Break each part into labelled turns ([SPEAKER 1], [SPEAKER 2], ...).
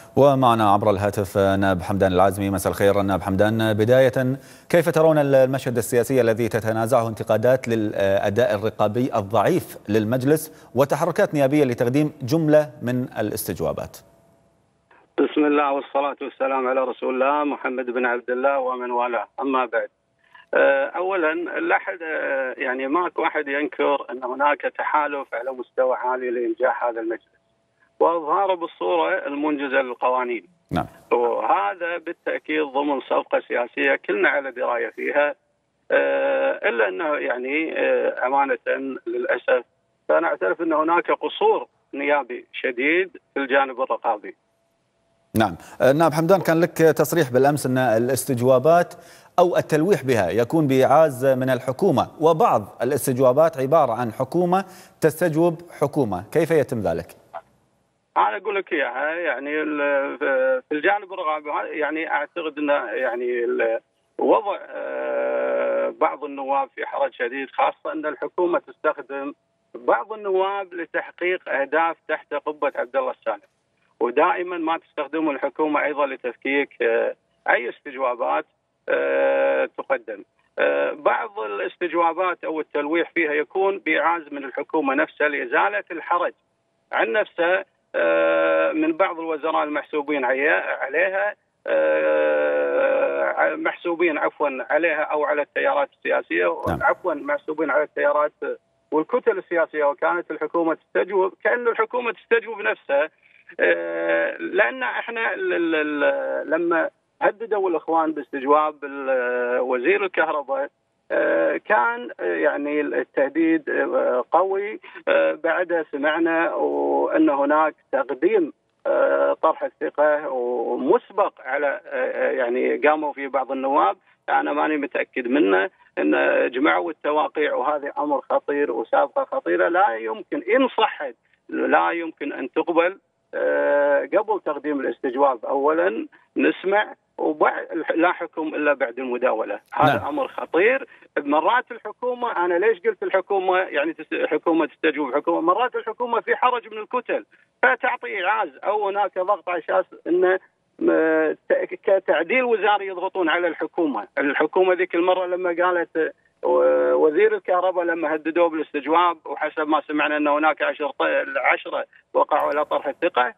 [SPEAKER 1] ومعنا عبر الهاتف نائب حمدان العازمي. مساء الخير نائب حمدان. بداية، كيف ترون المشهد السياسي الذي تتنازعه انتقادات للأداء الرقابي الضعيف للمجلس وتحركات نيابية لتقديم جملة من الاستجوابات؟
[SPEAKER 2] بسم الله والصلاة والسلام على رسول الله محمد بن عبد الله ومن والاه، أما بعد. أولا لا أحد يعني ماكو أحد ينكر أن هناك تحالف على مستوى عالي لإنجاح هذا المجلس وإظهاره بالصورة المنجزة للقوانين.
[SPEAKER 1] نعم.
[SPEAKER 2] وهذا بالتأكيد ضمن صفقة سياسية كلنا على دراية فيها، إلا أنه يعني أمانة للأسف فأنا أعترف أن هناك قصور نيابي شديد في الجانب الرقابي.
[SPEAKER 1] نعم. نائب حمدان، كان لك تصريح بالأمس أن الاستجوابات أو التلويح بها يكون بإعاز من الحكومة، وبعض الاستجوابات عبارة عن حكومة تستجوب حكومة، كيف يتم ذلك؟
[SPEAKER 2] أنا أقول لك إياها، يعني في الجانب الرقابي يعني أعتقد أن يعني وضع بعض النواب في حرج شديد، خاصة أن الحكومة تستخدم بعض النواب لتحقيق أهداف تحت قبة عبد الله السالم، ودائما ما تستخدم الحكومة أيضا لتفكيك أي استجوابات تقدم. بعض الاستجوابات أو التلويح فيها يكون بإعاز من الحكومة نفسها لإزالة الحرج عن نفسها من بعض الوزراء المحسوبين عليها، محسوبين عليها أو على التيارات السياسية، عفوا محسوبين على التيارات والكتل السياسية، وكانت الحكومة تستجوب كأن الحكومة تستجوب نفسها. لأن احنا لما هددوا الإخوان باستجواب وزير الكهرباء كان يعني التهديد قوي، بعدها سمعنا وأن هناك تقديم طرح الثقة ومسبق على يعني قاموا في بعض النواب، أنا ماني متأكد منه، أن جمعوا التواقيع، وهذا أمر خطير وسابقة خطيرة لا يمكن إن صحت لا يمكن أن تقبل قبل تقديم الاستجواب. أولا نسمع وبعد لا حكم إلا بعد المداولة، هذا أمر خطير. مرات الحكومة، أنا ليش قلت الحكومة يعني حكومة تستجوب حكومة، مرات الحكومة في حرج من الكتل فتعطي إعاز أو هناك ضغط على أساس أن كتعديل وزاري يضغطون على الحكومة ذيك المرة لما قالت وزير الكهرباء لما هددوه بالاستجواب، وحسب ما سمعنا أن هناك 10 وقعوا على طرح الثقة،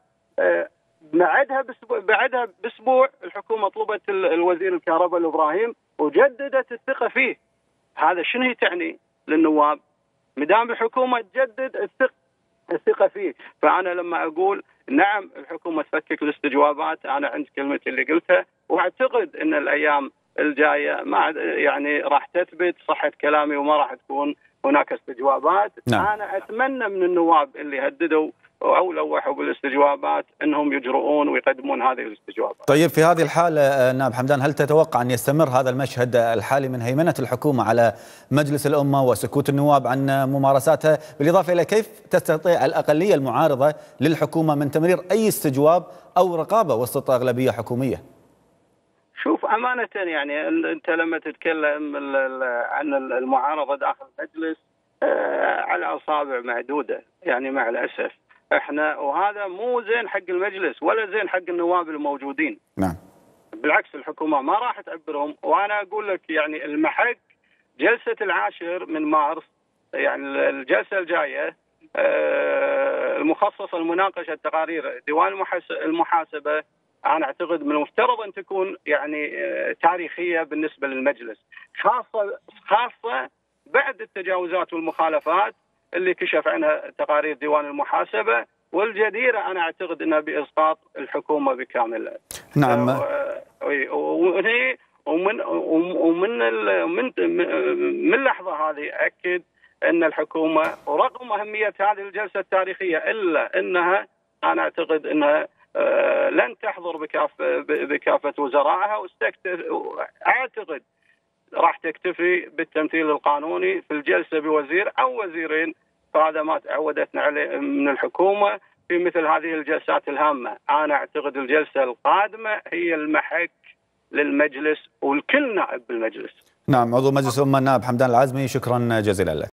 [SPEAKER 2] بعدها باسبوع الحكومه طلبت الوزير الكهرباء الابراهيم وجددت الثقه فيه. هذا شنو تعني للنواب؟ مدام الحكومه تجدد الثقه فيه، فانا لما اقول نعم الحكومه تفكك الاستجوابات، انا عند كلمتي اللي قلتها، واعتقد ان الايام الجايه ما يعني راح تثبت صحه كلامي وما راح تكون هناك استجوابات.
[SPEAKER 1] نعم.
[SPEAKER 2] انا اتمنى من النواب اللي هددوا أو لوحوا بالاستجوابات أنهم يجرؤون ويقدمون هذه الاستجوابات.
[SPEAKER 1] طيب، في هذه الحالة نائب حمدان، هل تتوقع أن يستمر هذا المشهد الحالي من هيمنة الحكومة على مجلس الأمة وسكوت النواب عن ممارساتها، بالإضافة إلى كيف تستطيع الأقلية المعارضة للحكومة من تمرير أي استجواب أو رقابة وسط أغلبية حكومية؟
[SPEAKER 2] شوف أمانة، يعني أنت لما تتكلم عن المعارضة داخل المجلس على أصابع معدودة، يعني مع الأسف احنا، وهذا مو زين حق المجلس ولا زين حق النواب الموجودين.
[SPEAKER 1] نعم.
[SPEAKER 2] بالعكس الحكومة ما راح تعبرهم، وانا اقول لك يعني المحك جلسة 10 من مارس، يعني الجلسة الجاية المخصصة لمناقشة تقارير ديوان المحاسبة، انا اعتقد من المفترض ان تكون يعني تاريخية بالنسبة للمجلس، خاصة بعد التجاوزات والمخالفات اللي كشف عنها تقارير ديوان المحاسبة، والجديرة أنا أعتقد أنها بإسقاط الحكومة بكامل.
[SPEAKER 1] نعم.
[SPEAKER 2] من لحظة هذه أكد أن الحكومة ورغم أهمية هذه الجلسة التاريخية إلا أنها أنا أعتقد أنها لن تحضر بكافة وزرائها، أعتقد راح تكتفي بالتمثيل القانوني في الجلسة بوزير أو وزيرين، فهذا ما تعودتنا عليه من الحكومة في مثل هذه الجلسات الهامة. أنا أعتقد الجلسة القادمة هي المحك للمجلس والكل نائب بالمجلس.
[SPEAKER 1] نعم. عضو مجلس الأمة النائب حمدان العازمي، شكرا جزيلا لك.